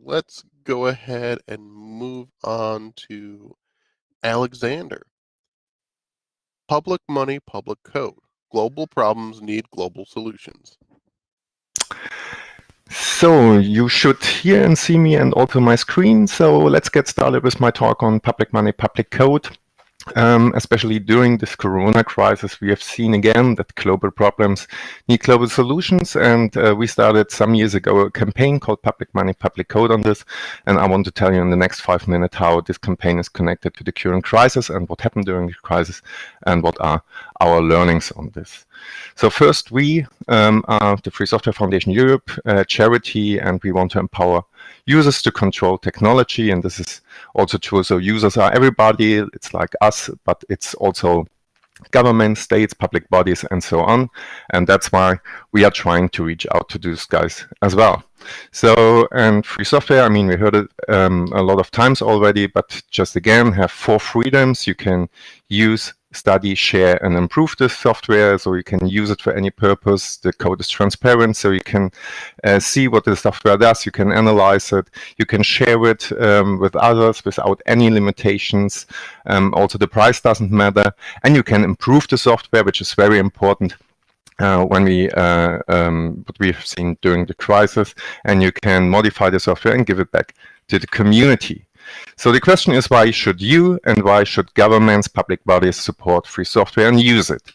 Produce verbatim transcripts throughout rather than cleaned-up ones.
let's go ahead and move on to Alexander. Public money, public code. Global problems need global solutions. So you should hear and see me and also my screen. So let's get started with my talk on public money, public code. Um, especially during this corona crisis, we have seen again that global problems need global solutions, and uh, we started some years ago a campaign called Public Money, Public Code on this, and I want to tell you in the next five minutes how this campaign is connected to the current crisis and what happened during the crisis and what are our learnings on this. So first, we um, are the Free Software Foundation Europe, a charity, and we want to empower users to control technology, and this is also true. So users are everybody, it's like us, but it's also government, states, public bodies, and so on. And that's why we are trying to reach out to those guys as well. So, and free software, I mean, we heard it um, a lot of times already, but just again, have four freedoms. You can use, study, share, and improve this software, so you can use it for any purpose. The code is transparent, so you can uh, see what the software does. You can analyze it. You can share it um, with others without any limitations. Um, also, the price doesn't matter. And you can improve the software, which is very important. Uh, when we, uh, um, what we have seen during the crisis, and you can modify the software and give it back to the community. So the question is, why should you and why should governments, public bodies support free software and use it?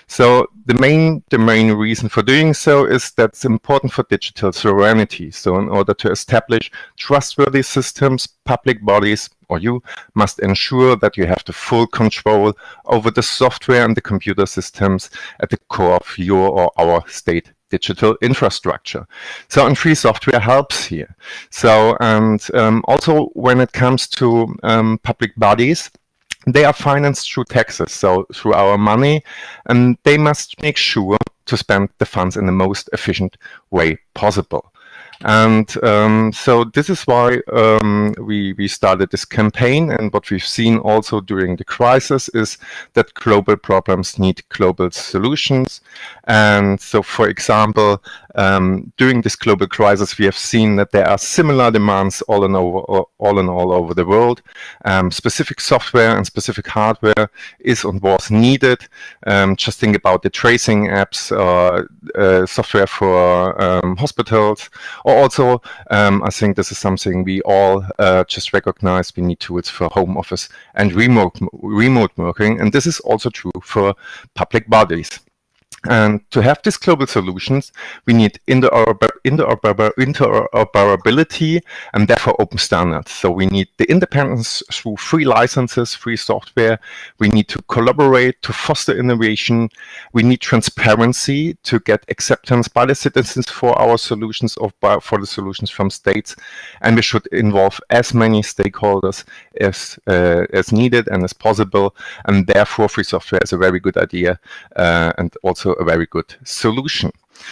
So the main, the main reason for doing so is that it's important for digital sovereignty. So in order to establish trustworthy systems, public bodies or you must ensure that you have the full control over the software and the computer systems at the core of your or our state digital infrastructure. So, and free software helps here. So, and um, also when it comes to um, public bodies, they are financed through taxes, so through our money, and they must make sure to spend the funds in the most efficient way possible. And um, so this is why um, we, we started this campaign, and what we've seen also during the crisis is that global problems need global solutions. And so, for example, um, during this global crisis, we have seen that there are similar demands all in, over, all, in all over the world. Um, specific software and specific hardware is and was needed. Um, just think about the tracing apps, uh, uh, software for um, hospitals. Or also, um, I think this is something we all uh, just recognize. We need tools for home office and remote remote working, and this is also true for public bodies. And to have these global solutions, we need interoper interoper interoperability and therefore open standards. So we need the independence through free licenses, free software. We need to collaborate to foster innovation. We need transparency to get acceptance by the citizens for our solutions or by, for the solutions from states. And we should involve as many stakeholders as, uh, as needed and as possible. And therefore, free software is a very good idea uh, and also a very good solution.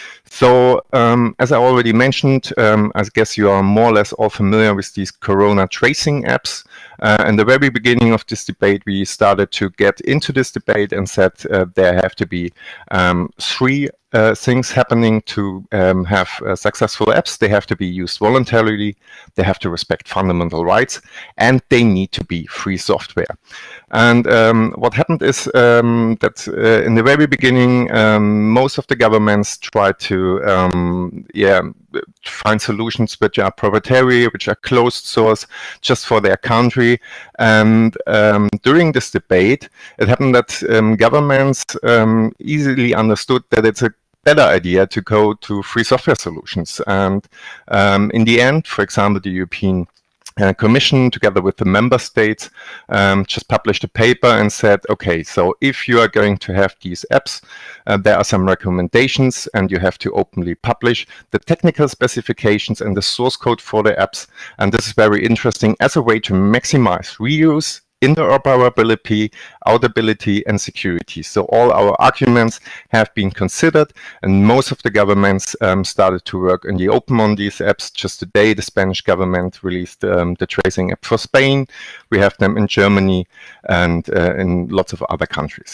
So, um, as I already mentioned, um, I guess you are more or less all familiar with these Corona tracing apps. Uh, in the very beginning of this debate, we started to get into this debate and said uh, there have to be um, three uh, things happening to um, have uh, successful apps. They have to be used voluntarily, they have to respect fundamental rights, and they need to be free software. And um, what happened is um, that uh, in the very beginning, um, most of the governments tried to um, yeah, find solutions which are proprietary, which are closed source, just for their country. And um, during this debate, it happened that um, governments um, easily understood that it's a better idea to go to free software solutions. And um, in the end, for example, the European Uh, Commission, together with the member states, um, just published a paper and said, okay, so if you are going to have these apps, uh, there are some recommendations, and you have to openly publish the technical specifications and the source code for the apps. And this is very interesting as a way to maximize reuse, interoperability, auditability, and security. So all our arguments have been considered, and most of the governments um, started to work in the open on these apps. Just today, the Spanish government released um, the tracing app for Spain. We have them in Germany and uh, in lots of other countries.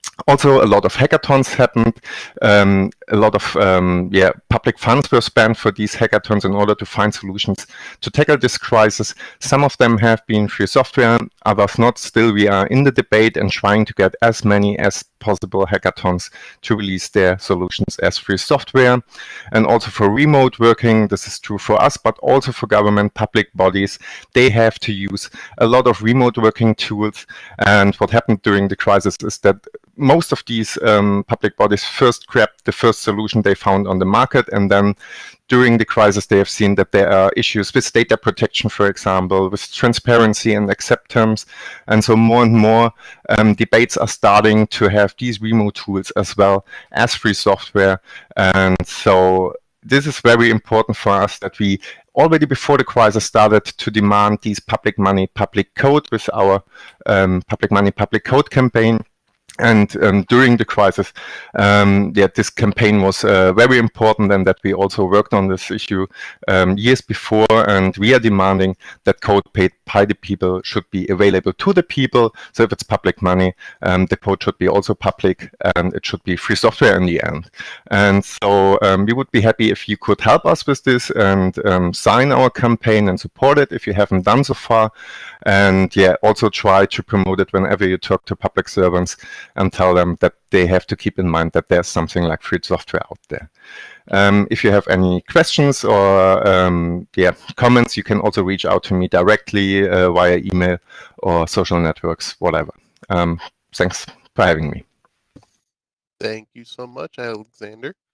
Also, a lot of hackathons happened. Um, a lot of um, yeah, public funds were spent for these hackathons in order to find solutions to tackle this crisis. Some of them have been free software, others not. Still, we are in the debate and trying to get as many as possible hackathons to release their solutions as free software. And also for remote working, this is true for us, but also for government, public bodies. They have to use a lot of remote working tools. And what happened during the crisis is that most of these um, public bodies first grabbed the first solution they found on the market, and then during the crisis they have seen that there are issues with data protection, for example, with transparency and acceptance, and so more and more um, debates are starting to have these remote tools as well as free software. And so this is very important for us, that we already before the crisis started to demand these public money, public code with our um, public money, public code campaign. And um, during the crisis, um, yeah, this campaign was uh, very important, and that we also worked on this issue um, years before. And we are demanding that code paid by the people should be available to the people. So if it's public money, um, the code should be also public, and it should be free software in the end. And so um, we would be happy if you could help us with this and um, sign our campaign and support it if you haven't done so far. And yeah, also try to promote it whenever you talk to public servants, and tell them that they have to keep in mind that there's something like free software out there. Um, if you have any questions or um, yeah, comments, you can also reach out to me directly uh, via email or social networks, whatever. Um, thanks for having me. Thank you so much, Alexander.